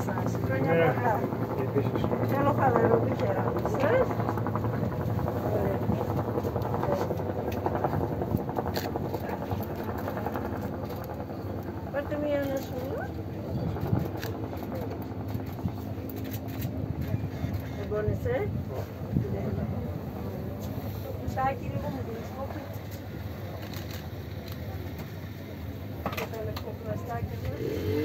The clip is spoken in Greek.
σας. Χρόνια πολλά. Καλό χαλαρό τυχεράκι σας. Πάρτε μία ανασούλα. Δεν πόνεσαι. Κουτάκι λίγο μου δίνεις κόπη. Και το λευκό πλαστάκι μας.